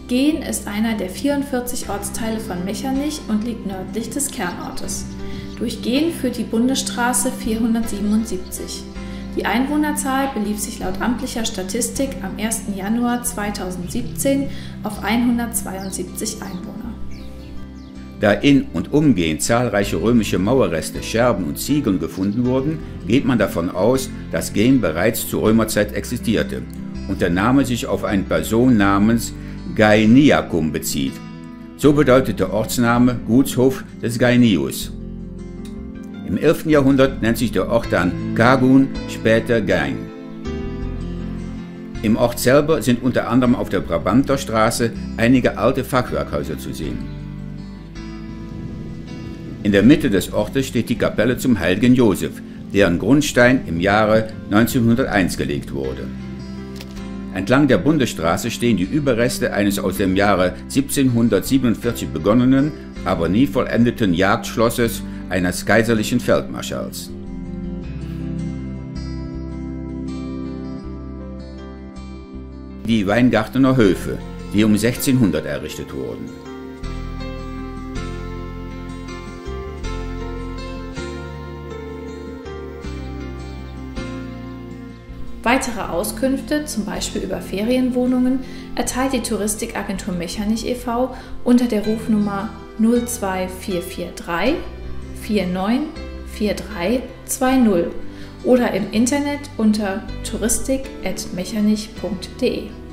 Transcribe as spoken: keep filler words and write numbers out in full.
Gehen ist einer der vierundvierzig Ortsteile von Mechernich und liegt nördlich des Kernortes. Durch Gehen führt die Bundesstraße vierhundertsiebenundsiebzig. Die Einwohnerzahl belief sich laut amtlicher Statistik am ersten Januar zweitausendsiebzehn auf hundertzweiundsiebzig Einwohner. Da in und umgehend zahlreiche römische Mauerreste, Scherben und Ziegeln gefunden wurden, geht man davon aus, dass Gehen bereits zur Römerzeit existierte und der Name sich auf eine Person namens Gaeniacum bezieht. So bedeutet der Ortsname Gutshof des Gaenius. Im elften Jahrhundert nennt sich der Ort dann Cagun, später Gain. Im Ort selber sind unter anderem auf der Brabanterstraße einige alte Fachwerkhäuser zu sehen. In der Mitte des Ortes steht die Kapelle zum Heiligen Josef, deren Grundstein im Jahre neunzehnhunderteins gelegt wurde. Entlang der Bundesstraße stehen die Überreste eines aus dem Jahre siebzehnhundertsiebenundvierzig begonnenen, aber nie vollendeten Jagdschlosses eines kaiserlichen Feldmarschalls. Die Weingartener Höfe, die um sechzehnhundert errichtet wurden. Weitere Auskünfte, zum Beispiel über Ferienwohnungen, erteilt die Touristikagentur Mechernich e V unter der Rufnummer null zwei vier vier drei vier neun vier drei zwei null oder im Internet unter touristik punkt mechernich punkt de.